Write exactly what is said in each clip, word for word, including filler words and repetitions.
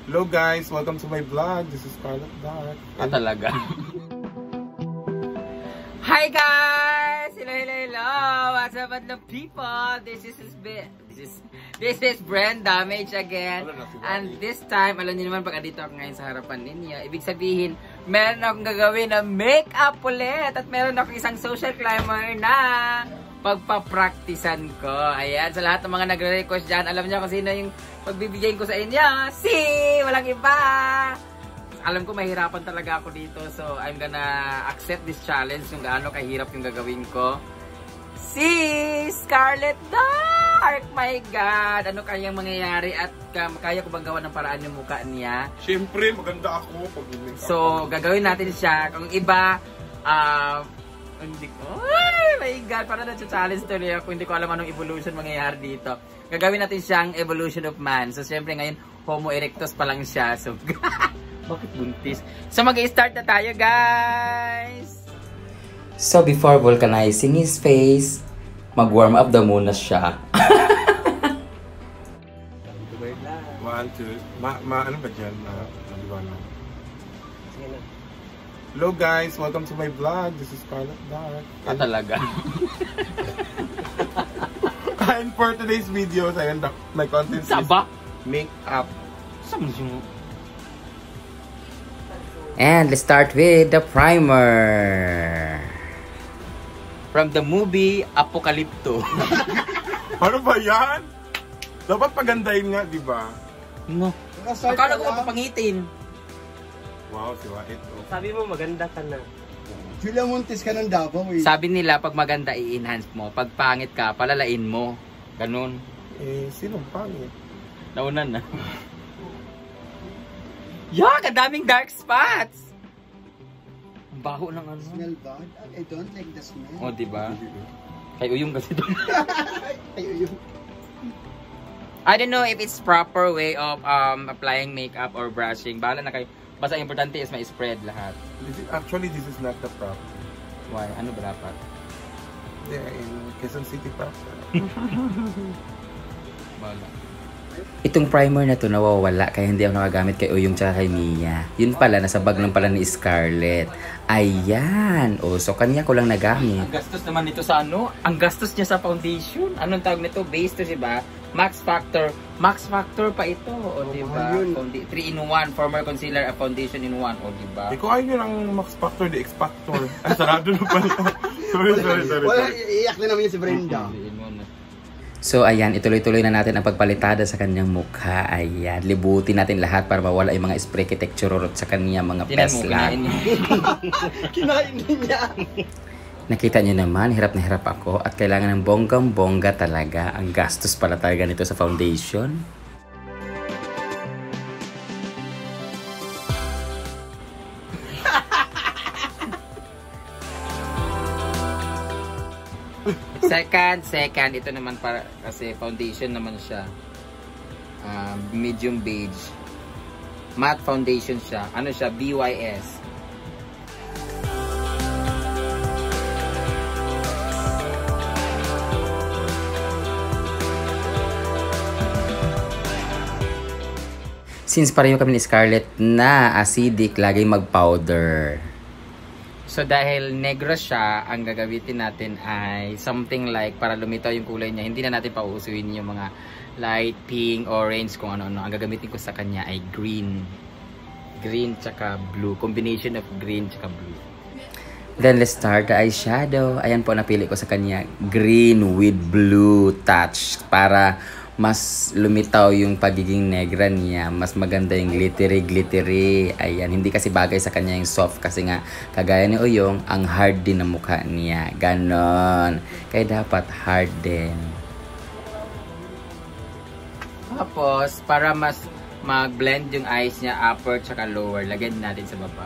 Hello guys, welcome to my vlog. This is Scarlet Dark. Ah, talaga? Hi guys! Hello, hello, hello! What's up, the people? This is this is this is Brenda Mage again. And this time, alam niyo naman pag andito ako ngayon sa harapan ninyo, ibig sabihin, meron akong gagawin na make-up ulit at meron akong isang social climber na pagpa-practicean ko. Ayan, sa lahat ng mga nagre-request dyan, alam niyo kung sino yung pagbibigay ko sa inyo. Si! Walang iba! Alam ko mahirapan talaga ako dito, so I'm gonna accept this challenge kung gaano kahirap yung gagawin ko. Si Scarlet Dark! My God! Ano kayang mangyayari at um, kaya ko bang gawa ng paraan yung mukha niya? Siyempre, maganda ako pag make-up. So, gagawin natin siya. Kung iba, ah... Uh, hindi ko. Ay, my God, parang na-challenge tuloy ako. Hindi ko alam anong evolution mangyayari dito. Gagawin natin siyang evolution of man. So, siyempre ngayon, Homo erectus pa lang siya. So, bakit buntis? So, mag-i-start na tayo, guys! So, before vulcanizing his face, mag-warm up daw muna siya. One, two. Ma, ma ano ba dyan? Uh, maliwanag. Hello guys, welcome to my vlog. This is Scarlet Dark. Ah, talaga? And for today's video, ayun, my content is Saba? make-up. And let's start with the primer. From the movie Apocalypto. Ano ba yan? Dapat pagandahin nga, di ba? No. Akala ko mapapangitin. Wow, si Wait. Oh. Sabi mo maganda ka na. Julia Montes ka ng Davao eh. Sabi nila pag maganda i-enhance mo, pag pangit ka, palalain mo. Ganun. Eh, sinong pangit? Naunan na. Yak! Ang daming dark spots! Ang baho ng ano. Smell bad? I don't like the smell. O, oh, diba? Kay Uyong kasi doon. Ay, uyong. I don't know if it's proper way of um applying makeup or brushing. Bahala na kayo. Basta importante is may spread lahat. This is, actually, this is not the prop. Why? Ano ba dapat? Yeah, in Quezon City prop. Bahala. Itong primer na to nawawala kaya hindi ako nakagamit kay Uyong tsaka kay Mia. Yun pala, nasa bag lang pala ni Scarlett. Ayan! O, so kanya ko lang nagamit. Ang gastos naman nito sa ano? Ang gastos niya sa foundation. Anong tawag nito? Base to, diba? Max Factor. Max Factor pa ito. O, diba? three in one. Former concealer, a foundation in one. O, diba? Ikaw ayun ang Max Factor, the X Factor. Ay, sarado na pala. Sorry, sorry, sorry. Wala, iiyak na naman yun si Brenda. So ayan, ituloy-tuloy na natin ang pagpalitada sa kanyang mukha. Ayan, libutin natin lahat para mawala yung mga spray texturot sa kanyang mga pesla. Kinain niya. Nakita niyo naman, hirap na hirap ako at kailangan ng bonggang-bongga talaga. Ang gastos pala talaga nito sa foundation. Second, second, ito naman para kasi foundation naman siya. Um, medium beige. Matte foundation siya. Ano siya? B Y S. Since pareho kami ni Scarlett na acidic, laging mag-powder. So dahil negro siya, ang gagamitin natin ay something like para lumitaw yung kulay niya. Hindi na natin pauusuin yung mga light pink, orange, kung ano-ano. Ang gagamitin ko sa kanya ay green. Green tsaka blue. Combination of green tsaka blue. Then let's start the eyeshadow. Ayan po, napili ko sa kanya green with blue touch para mas lumitaw yung pagiging negra niya. Mas maganda yung glittery glittery. Ayan, hindi kasi bagay sa kanya yung soft kasi nga kagaya ni Uyong, ang hard din ng mukha niya. Ganon. Kaya dapat hard din. Tapos, para mas mag-blend yung eyes niya, upper tsaka lower, lagyan natin sa baba.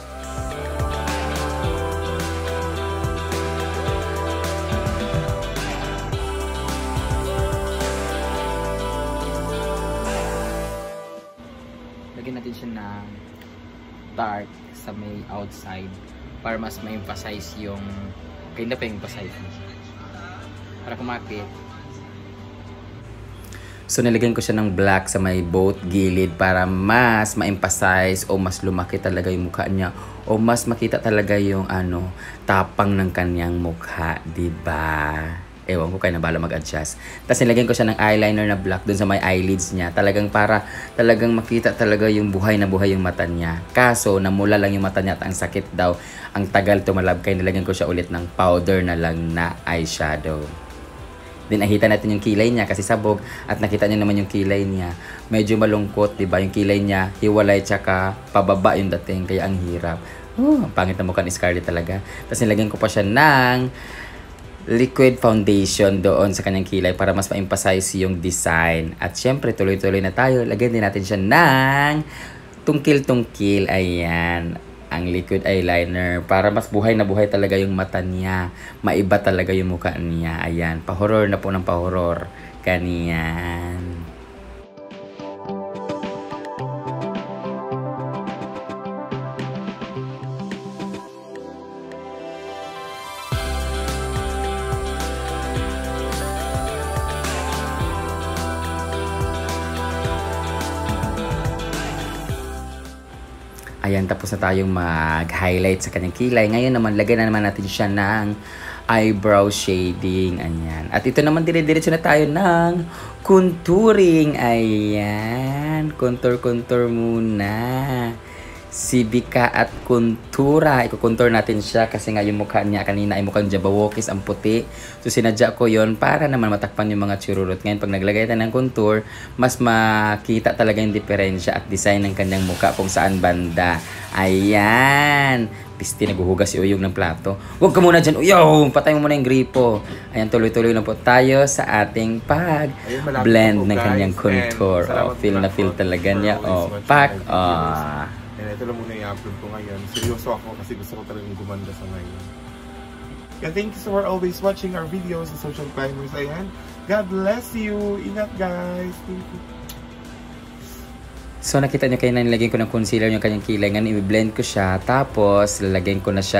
Lagyan natin siya ng dark sa may outside para mas ma-emphasize yung ganda pa yung emphasize para kumapit. So nilagyan ko siya ng black sa may both gilid para mas ma-emphasize o mas lumaki talaga yung mukha niya o mas makita talaga yung ano, tapang ng kanyang mukha, 'di ba? Ewan ko, kaya na bala mag-adjust. Tapos nilagyan ko siya ng eyeliner na black dun sa may eyelids niya. Talagang para talagang makita talaga yung buhay na buhay yung mata niya. Kaso namula lang yung mata niya at ang sakit daw. Ang tagal tumalab kaya nilagyan ko siya ulit ng powder na lang na eyeshadow. Then nakita natin yung kilay niya kasi sabog at nakita niyo naman yung kilay niya. Medyo malungkot, 'di ba? Yung kilay niya hiwalay tsaka pababa yung dating kaya ang hirap. Oh, ang pangit na mukha ni Scarlett talaga. Tapos nilagyan ko pa siya ng liquid foundation doon sa kanyang kilay para mas ma-emphasize yung design. At syempre tuloy-tuloy na tayo. Lagyan din natin siya ng tungkil-tungkil. Ayan. Ang liquid eyeliner para mas buhay na buhay talaga yung mata niya. Maiba talaga yung mukha niya. Ayan, pahoror na po ng pahoror. Ganyan. Ayan, tapos na tayong mag-highlight sa kanyang kilay. Ngayon naman, lagyan na naman natin siya ng eyebrow shading. Ayan. At ito naman, dire-diretso na tayo ng contouring. Ayan. Contour-contour muna. Sibika at Contura. Iko-contour natin siya kasi nga yung mukha niya kanina ay mukhang jabawokis ang puti. So sinadya ko yon para naman matakpan yung mga chururot. Ngayon pag naglagay tayo ng contour, mas makita talaga yung diferensya at design ng kanyang mukha kung saan banda. Ayan. Pisti, naguhugas si Uyong ng plato. Huwag ka muna dyan, Uyong! Patay mo muna yung gripo. Ayan, tuloy-tuloy na po tayo sa ating pag-blend ng kanyang contour. Oh, feel na feel talaga niya. Oh, pak! Oh. And ito lang muna i-upload ko ngayon. Seryoso ako kasi gusto ko talagang gumanda sa ngayon. And thank you for always watching our videos sa Social Climbers. Ayan. God bless you. Ingat guys. Thank you. So nakita nyo kayo na nilagyan ko ng concealer yung kanyang kilay. Ngayon i-blend ko siya. Tapos lalagyan ko na siya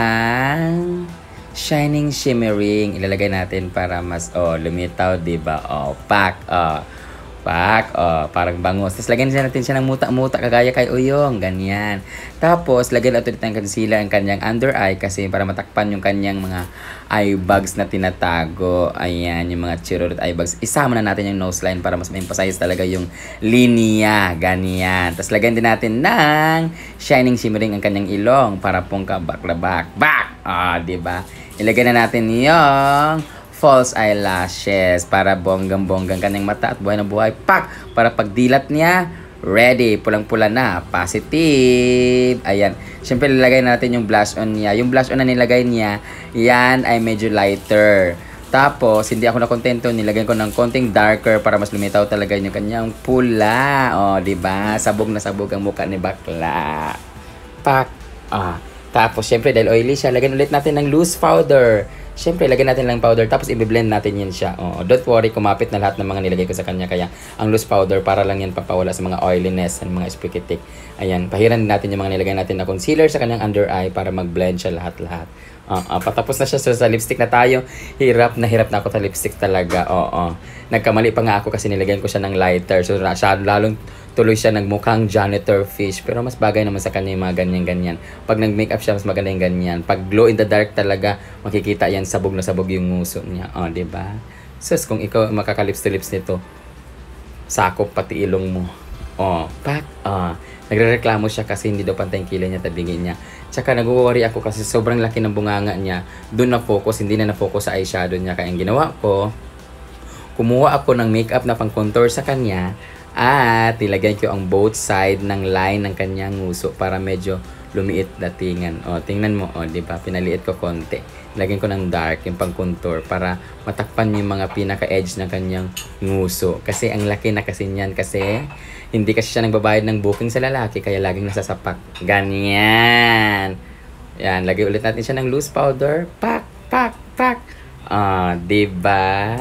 ng shining shimmering. Ilalagay natin para mas oh, lumitaw, diba? Oh, pak. Oh. Pak, oh, parang bangos. Tapos lagyan natin siya ng muta-muta kagaya kay Uyong, ganyan. Tapos lagyan natin ng concealer ang kanyang under eye kasi para matakpan yung kanyang mga eye bags na tinatago. Ayan, yung mga chirurut eye bags. Isama na natin yung nose line para mas ma-emphasize talaga yung linya, ganyan. Tapos lagyan din natin ng shining shimmering ang kanyang ilong para pong kabak-labak. Bak! Ah, oh, diba? Ilagyan na natin yung false eyelashes para bonggang-bonggang kanyang mata at buhay na buhay. Pak! Para pagdilat niya, ready. Pulang-pula na. Positive. Ayan. Siyempre, nilagay natin yung blush on niya. Yung blush on na nilagay niya, yan ay medyo lighter. Tapos, hindi ako nakontento. Nilagay ko ng konting darker para mas lumitaw talaga yung kanyang pula. O, diba? Sabog na sabog ang mukha ni bakla. Pak! Ah. Tapos, syempre, dahil oily siya, lagyan ulit natin ng loose powder. Siyempre, lagyan natin lang powder. Tapos, i-blend natin yan siya. Oh, don't worry, kumapit na lahat ng mga nilagay ko sa kanya. Kaya, ang loose powder, para lang yan papawala sa mga oiliness and mga spikitik. Ayan, pahiran natin yung mga nilagay natin na concealer sa kanyang under eye para mag-blend siya lahat-lahat. Uh, uh, patapos na siya so, sa lipstick na tayo. Hirap na hirap na ako sa lipstick talaga. Oo. Uh, uh. Nagkamali pa nga ako kasi nilagyan ko siya ng lighter. So, siya, lalong tuloy siya nagmukhang janitor fish. Pero mas bagay naman sa kanya yung mga ganyan-ganyan. Pag nag-makeup siya, mas maganda yung ganyan. Pag glow in the dark talaga, makikita yan, sabog na sabog yung nguso niya. O, oh, diba? Sus, kung ikaw makakalips to lips nito, sakop pati ilong mo. O, oh, pak. Ah. Nagre-reklamo siya kasi hindi daw pantay yung kilay niya, tabingin niya. Tsaka nag-worry ako kasi sobrang laki ng bunganga niya. Doon na-focus, hindi na na-focus sa eyeshadow niya. Kaya ang ginawa ko, kumuha ako ng makeup na pang-contour sa kanya. At nilagyan ko ang both side ng line ng kanyang nguso para medyo lumiit datingan. O, tingnan mo, o, diba? Pinaliit ko konti. Nilagyan ko ng dark, yung pang-contour, para matakpan yung mga pinaka-edge ng kanyang nguso. Kasi ang laki na kasi niyan kasi hindi kasi siya nagbabayad ng booking sa lalaki, kaya laging nasasapak. Ganyan. Yan, lagay ulit natin siya ng loose powder. Pak, pak, pak. Ah, diba?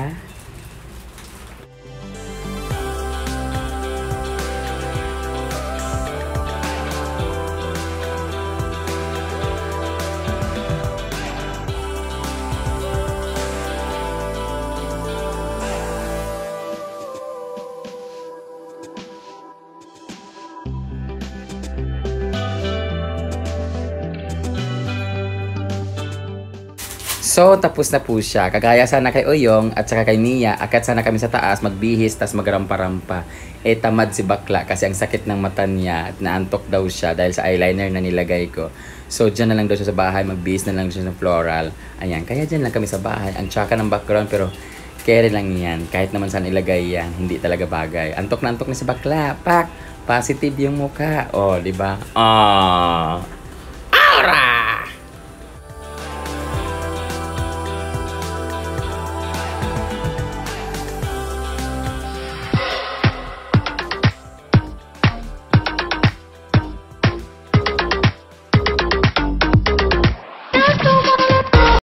So, tapos na po siya. Kagaya sana kay Oyong at saka kay Mia, akat sana kami sa taas, magbihis, tas magrampa-rampa. Eh, tamad si bakla kasi ang sakit ng mata niya at naantok daw siya dahil sa eyeliner na nilagay ko. So, dyan na lang daw siya sa bahay, magbihis na lang siya ng floral. Ayan, kaya dyan lang kami sa bahay. Ang tsaka ng background, pero carry lang yan. Kahit naman saan ilagay yan, hindi talaga bagay. Antok na antok na si bakla. Pak! Positive yung mukha. Oh, di ba? Ah.